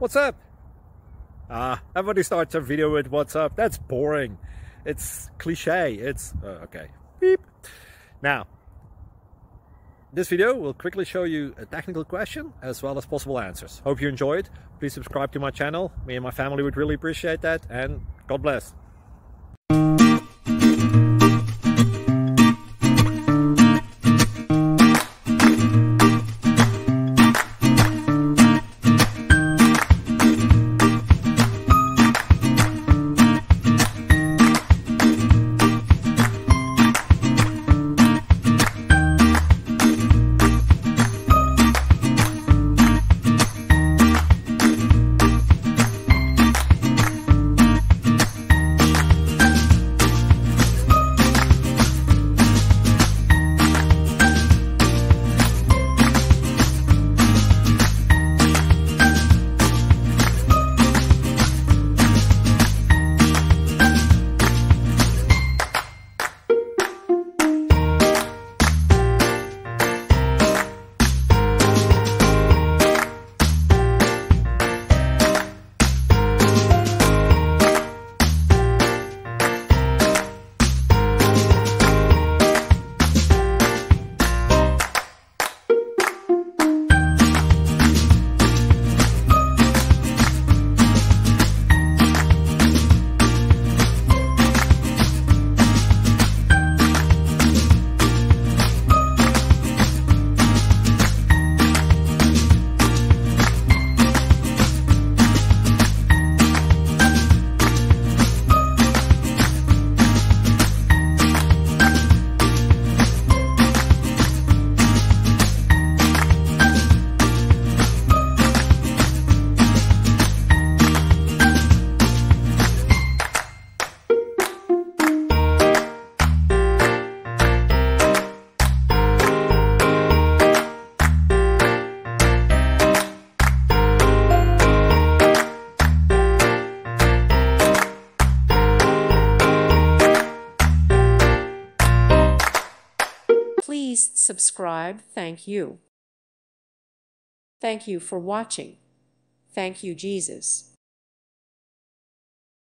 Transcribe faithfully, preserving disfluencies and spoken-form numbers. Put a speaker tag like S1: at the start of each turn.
S1: What's up? Ah, everybody starts a video with what's up. That's boring. It's cliche. It's uh, okay. Beep. Now, this video will quickly show you a technical question as well as possible answers. Hope you enjoyed. Please subscribe to my channel. Me and my family would really appreciate that, and God bless.
S2: Please subscribe. Thank you. Thank you for watching. Thank you, Jesus.